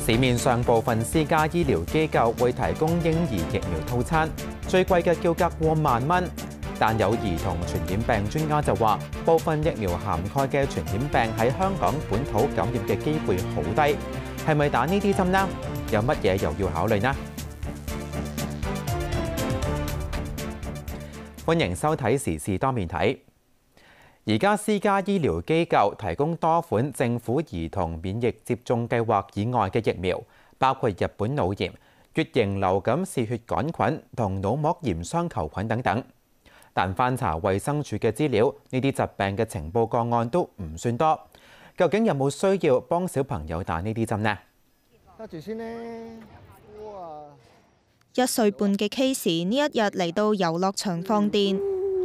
市面上部分私家醫療機構會提供嬰兒疫苗套餐，最貴嘅叫價過萬蚊。但有兒童傳染病專家就話，部分疫苗涵蓋嘅傳染病喺香港本土感染嘅機會好低，係咪打呢啲針呢？有乜嘢又要考慮呢？歡迎收睇時事多面睇。而家私家醫療機構提供多款政府兒童免疫接種計劃以外嘅疫苗，包括日本腦炎、乙型流感嗜血桿菌同腦膜炎雙球菌等等。但翻查衛生署嘅資料，呢啲疾病嘅呈報個案都唔算多。究竟有冇需要幫小朋友打呢啲針呢？ 揸住先呢。哇 ！1歲半嘅 Casey 呢一日嚟到遊樂場放電。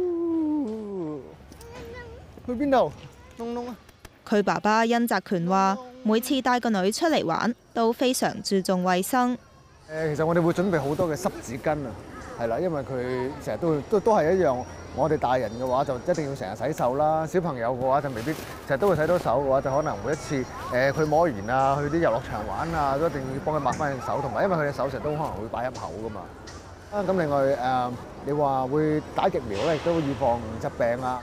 去邊度？窿窿啊！ 佢爸爸殷澤權話：每次帶個女出嚟玩，都非常注重衛生。 其實我哋會準備好多嘅濕紙巾啊，係啦，因為佢成日都係一樣。我哋大人嘅話就一定要成日洗手啦，小朋友嘅話就未必成日都會洗到手嘅話，就可能每一次佢摸完啊，去啲遊樂場玩啊，都一定要幫佢抹翻隻手，同埋因為佢隻手成日都可能會擺入口噶嘛。咁另外你話會打疫苗咧，亦都預防疾病啊。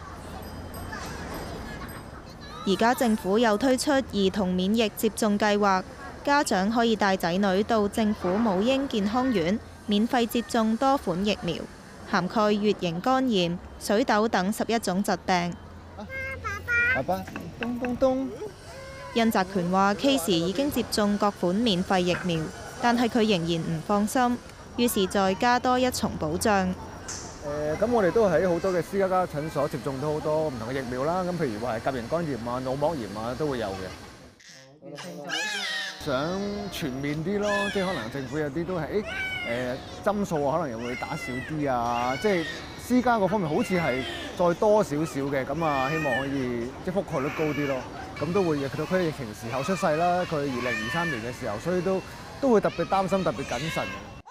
而家政府又推出兒童免疫接種計劃，家長可以帶仔女到政府母嬰健康院免費接種多款疫苗，涵蓋乙型肝炎、水痘等11種疾病。 爸爸，咚咚咚。 殷澤權話 Casey 已經接種各款免費疫苗，但係佢仍然唔放心，於是再加多一重保障。 咁我哋都喺好多嘅私家診所接種到好多唔同嘅疫苗啦。咁譬如話係甲型肝炎啊、腦膜炎啊都會有嘅。想全面啲咯，即係可能政府有啲都係針數啊，可能又會打少啲啊。即係私家嗰方面好似係再多少少嘅，咁啊希望可以即係覆蓋率高啲咯。咁都會佢疫情時候出世啦，佢2023年嘅時候，所以都會特別擔心、特別謹慎。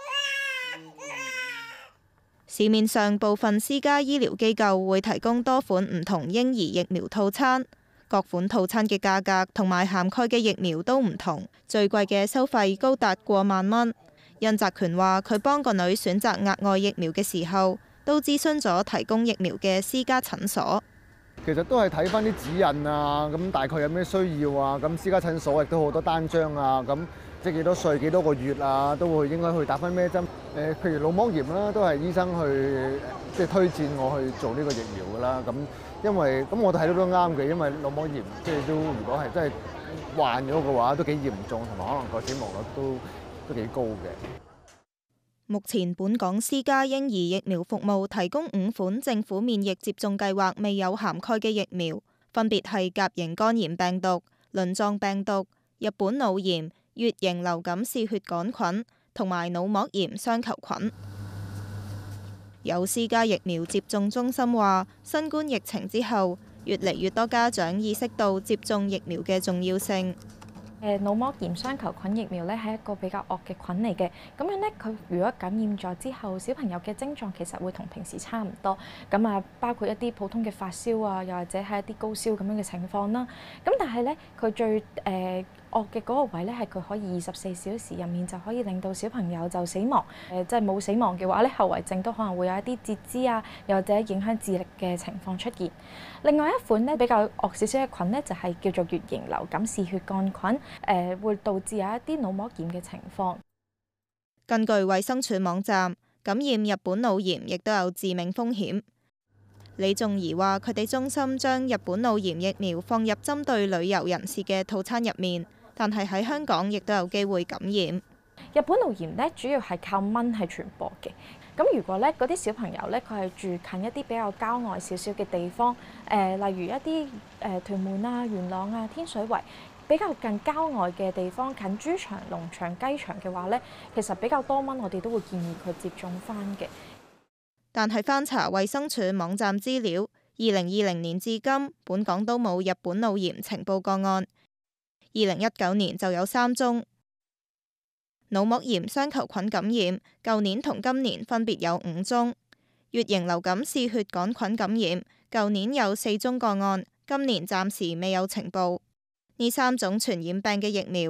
市面上部分私家醫療機構會提供多款唔同嬰兒疫苗套餐，各款套餐嘅價格同埋涵蓋嘅疫苗都唔同，最貴嘅收費高達過萬蚊。殷澤權話：佢幫個女選擇額外疫苗嘅時候，都諮詢咗提供疫苗嘅私家診所。 其實都係睇翻啲指引啊，咁大概有咩需要啊，咁私家診所亦都好多單張啊，咁即係幾多歲幾多個月啊，都會應該去打翻咩針？譬如腦膜炎啦，都係醫生去即係推薦我去做呢個疫苗㗎啦。咁因為咁我哋睇到都啱嘅，因為腦膜炎即係都如果係真係患咗嘅話，都幾嚴重，同埋可能個死亡率都幾高嘅。 目前本港私家嬰兒疫苗服務提供5款政府免疫接種計劃未有涵蓋嘅疫苗，分別係甲型肝炎病毒、輪狀病毒、日本腦炎、乙型流感嗜血桿菌同埋腦膜炎雙球菌。有私家疫苗接種中心話，新冠疫情之後，越嚟越多家長意識到接種疫苗嘅重要性。 腦膜炎雙球菌疫苗咧係一個比較惡嘅菌嚟嘅，咁樣咧佢如果感染咗之後，小朋友嘅症狀其實會同平時差唔多，咁啊包括一啲普通嘅發燒啊，又或者係一啲高燒咁樣嘅情況啦。咁但係咧佢最惡嘅嗰個位咧係佢可以24小時入面就可以令到小朋友就死亡，即係冇死亡嘅話咧，後遺症都可能會有一啲截肢啊，又或者影響智力嘅情況出現。另外一款咧比較惡少少嘅菌咧就係叫做乙型流感嗜血桿菌。會導致有一啲腦膜炎嘅情況。 根據衛生署網站，感染日本腦炎亦都有致命風險。李仲儀話：佢哋中心將日本腦炎疫苗放入針對旅遊人士嘅套餐入面，但係喺香港亦都有機會感染。 日本腦炎咧主要係靠蚊係傳播嘅。咁如果咧嗰啲小朋友咧佢係住近一啲比較郊外少少嘅地方，例如一啲屯門啊、元朗啊、天水圍。比較近郊外嘅地方，近豬場、農場、雞場嘅話咧，其實比較多蚊，我哋都會建議佢接種翻嘅。 但係翻查衛生署網站資料，2020年至今，本港都冇日本腦炎呈報個案。2019年就有3宗。腦膜炎雙球菌感染，舊年同今年分別有5宗。乙型流感嗜血桿菌感染，舊年有4宗個案，今年暫時未有呈報。呢3種傳染病嘅疫苗，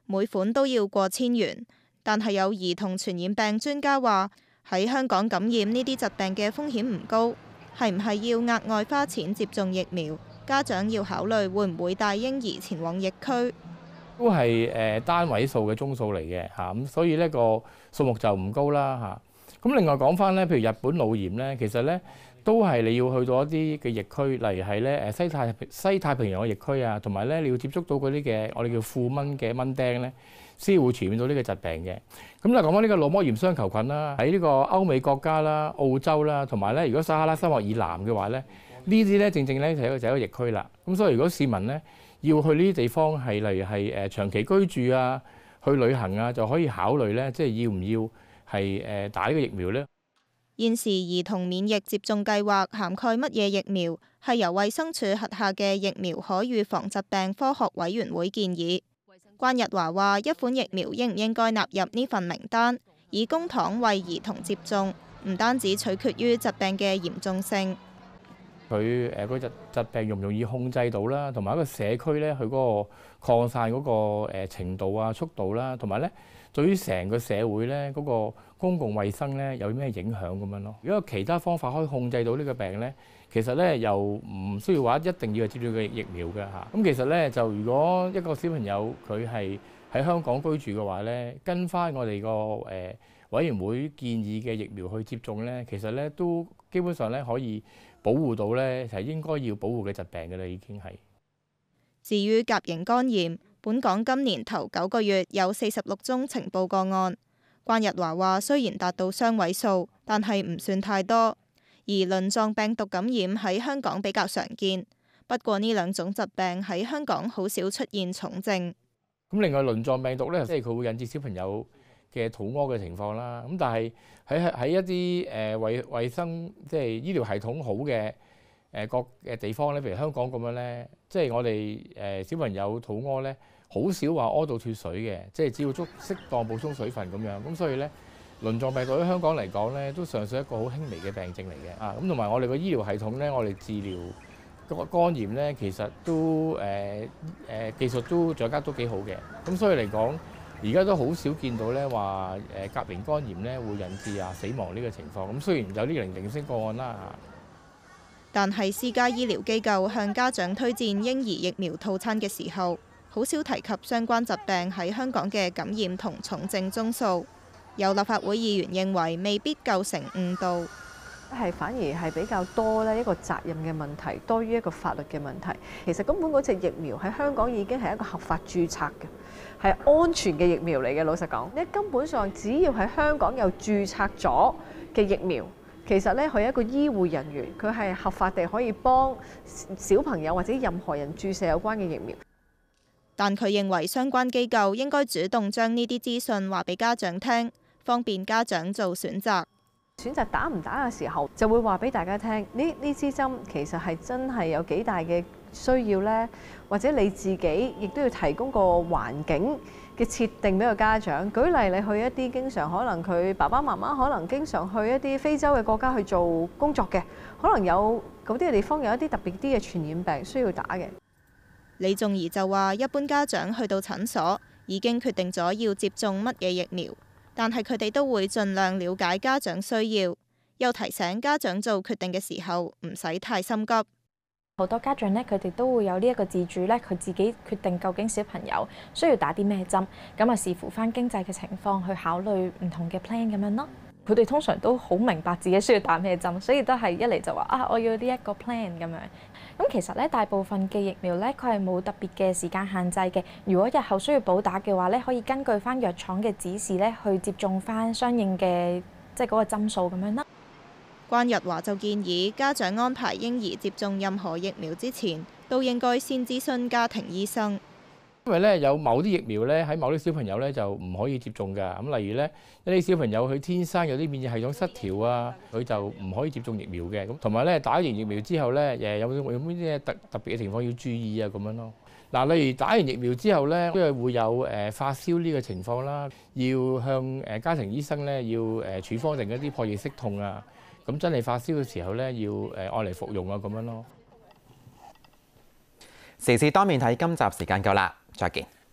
每款都要過千元。但係有兒童傳染病專家話，喺香港感染呢啲疾病嘅風險唔高，係唔係要額外花錢接種疫苗？家長要考慮會唔會帶嬰兒前往疫區。 都係單位數嘅宗數嚟嘅嚇，咁所以呢個數目就唔高啦嚇。咁另外講翻咧，譬如日本腦炎咧，其實咧都係你要去到一啲嘅疫區，例如係咧西太平洋嘅疫區啊，同埋咧你要接觸到嗰啲嘅我哋叫庫蚊嘅蚊叮咧，先會傳染到呢個疾病嘅。咁就講翻呢個腦膜炎雙球菌啦，喺呢個歐美國家啦、澳洲啦，同埋咧如果撒哈拉沙漠以南嘅話咧，呢啲咧正正咧就係一個疫區啦。咁所以如果市民咧要去呢啲地方係例如係長期居住啊、去旅行啊，就可以考慮咧，即係要唔要係打呢個疫苗咧？ 現時兒童免疫接種計劃涵蓋乜嘢疫苗，係由衛生署轄下嘅疫苗可預防疾病科學委員會建議。關日華話：一款疫苗應唔應該納入呢份名單，以公帑為兒童接種，唔單止取決於疾病嘅嚴重性。 佢嗰隻疾病容唔容易控制到啦，同埋一個社區咧，佢嗰個擴散嗰個程度啊、速度啦，同埋咧對於成個社會咧嗰個公共衛生咧有咩影響咁樣咯。如果有其他方法可以控制到呢個病咧，其實咧又唔需要話一定要接種個疫苗嘅嚇。咁其實咧就如果一個小朋友佢係喺香港居住嘅話咧，跟翻我哋個委員會建議嘅疫苗去接種咧，其實咧都基本上咧可以保護到咧係應該要保護嘅疾病嘅啦，已經係。 至於甲型肝炎，本港今年頭9個月有46宗呈報個案。關日華話：雖然達到雙位數，但係唔算太多。而輪狀病毒感染喺香港比較常見，不過呢兩種疾病喺香港好少出現重症。 咁另外輪狀病毒咧，即係佢會引致小朋友嘅肚屙嘅情況啦。咁但係喺一啲衛生即係醫療系統好嘅各嘅地方咧，譬如香港咁樣咧，即係我哋小朋友肚屙咧，好少話屙到脱水嘅，即係只要適當補充水分咁樣。咁所以咧，輪狀病毒喺香港嚟講咧，都尚算一個好輕微嘅病症嚟嘅啊。咁同埋我哋個醫療系統咧，我哋治療肝炎咧，其實都技術都掌握都幾好嘅。咁所以嚟講，而家都好少見到咧話甲型肝炎咧會引致死亡呢個情況。咁雖然有啲零星個案啦， 但係私家醫療機構向家長推薦嬰兒疫苗套餐嘅時候，好少提及相關疾病喺香港嘅感染同重症宗數。有立法會議員認為未必構成誤導。 係反而係比較多咧一個責任嘅問題，多於一個法律嘅問題。其實根本嗰隻疫苗喺香港已經係一個合法註冊嘅，係安全嘅疫苗嚟嘅。老實講，你根本上只要喺香港有註冊咗嘅疫苗，其實咧佢係一個醫護人員，佢係合法地可以幫小朋友或者任何人注射有關嘅疫苗。 但佢認為相關機構應該主動將呢啲資訊話俾家長聽，方便家長做選擇。 選擇打唔打嘅時候，就會話俾大家聽，呢支針其實係真係有幾大嘅需要呢？或者你自己亦都要提供個環境嘅設定俾個家長。舉例，你去一啲經常可能佢爸爸媽媽可能經常去一啲非洲嘅國家去做工作嘅，可能有嗰啲嘅地方有一啲特別啲嘅傳染病需要打嘅。 李仲儀就話：一般家長去到診所已經決定咗要接種乜嘢疫苗。但係佢哋都會盡量了解家長需要，又提醒家長做決定嘅時候唔使太心急。 好多家長呢，佢哋都會有呢一個自主呢，佢自己決定究竟小朋友需要打啲咩針，咁啊視乎翻經濟嘅情況去考慮唔同嘅 plan 咁樣咯。佢哋通常都好明白自己需要打咩針，所以都係一嚟就話我要呢一個 plan 咁樣。咁其實咧，大部分嘅疫苗咧，佢係冇特別嘅時間限制嘅。如果日後需要補打嘅話咧，可以根據翻藥廠嘅指示咧，去接種翻相應嘅即係嗰個針數咁樣啦。 關日華就建議家長安排嬰兒接種任何疫苗之前，都應該先諮詢家庭醫生。 因為咧有某啲疫苗咧喺某啲小朋友咧就唔可以接種㗎。咁例如咧一啲小朋友佢天生有啲免疫系統失調啊，佢就唔可以接種疫苗嘅。咁同埋咧打完疫苗之後咧有冇啲特別嘅情況要注意啊咁樣咯。嗱，例如打完疫苗之後咧，都係會有發燒呢個情況啦，要向家庭醫生咧要處方定一啲撲熱息痛啊。咁真係發燒嘅時候咧要按嚟服用啊咁樣咯。 時事多面睇，今集時間夠啦，再見。